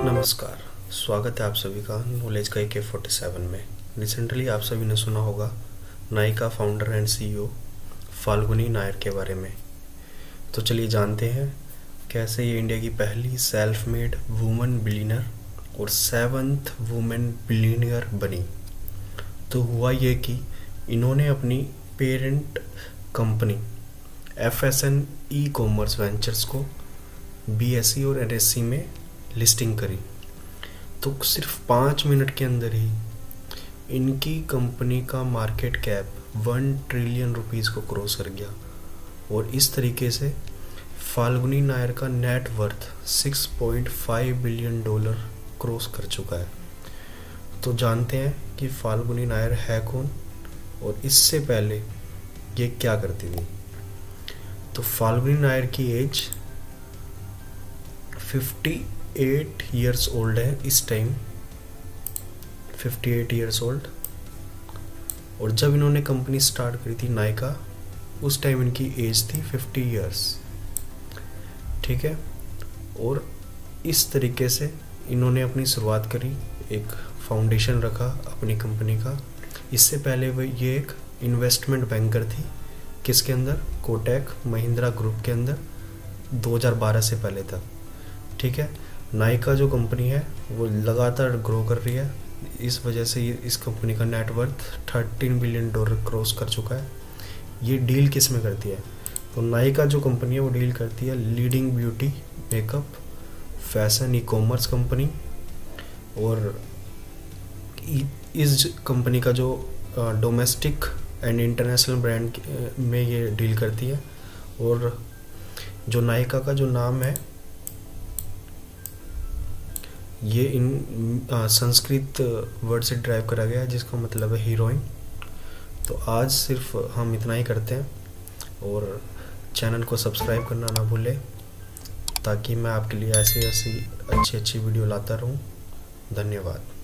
नमस्कार, स्वागत है आप सभी का नॉलेज का AK47 में। रिसेंटली आप सभी ने सुना होगा Nykaa founder and CEO Falguni Nayar के बारे में। तो चलिए जानते हैं कैसे ये इंडिया की पहली सेल्फ मेड वुमन बिलियनर और 7th वुमेन बिलियनर बनी। तो हुआ ये कि इन्होंने अपनी parent company FSN e-commerce ventures को BSE और NSE में लिस्टिंग करी। तो सिर्फ 5 मिनट के अंदर ही इनकी कंपनी का मार्केट कैप 1 ट्रिलियन रुपीस को क्रॉस कर गया और इस तरीके से फाल्गुनी नायर का नेट वर्थ $6.5 बिलियन क्रॉस कर चुका है। तो जानते हैं कि फाल्गुनी नायर है कौन और इससे पहले ये क्या करती थी। तो फाल्गुनी नायर की एज 58 ईयर्स ओल्ड है इस टाइम, 58 ईयर्स ओल्ड। और जब इन्होंने कंपनी स्टार्ट करी थी नायका, उस टाइम इनकी एज थी 50 ईयर्स, ठीक है। और इस तरीके से इन्होंने अपनी शुरुआत करी, एक फाउंडेशन रखा अपनी कंपनी का। इससे पहले ये एक इन्वेस्टमेंट बैंकर थी, किसके अंदर? कोटक महिंद्रा ग्रुप के अंदर, 2012 से पहले तक, ठीक है। नायका जो कंपनी है वो लगातार ग्रो कर रही है, इस वजह से ये इस कंपनी का नेटवर्थ $13 बिलियन क्रॉस कर चुका है। ये डील किस में करती है? तो नायका जो कंपनी है वो डील करती है leading beauty, makeup, fashion, e-commerce company. और इस कंपनी का जो डोमेस्टिक एंड इंटरनेशनल ब्रांड में ये डील करती है। और जो नायका का जो नाम है ये इन संस्कृत वर्ड से ड्राइव करा गया है, जिसका मतलब है हीरोइन। तो आज सिर्फ हम इतना ही करते हैं और चैनल को सब्सक्राइब करना ना भूलें, ताकि मैं आपके लिए ऐसी अच्छी वीडियो लाता रहूं। धन्यवाद।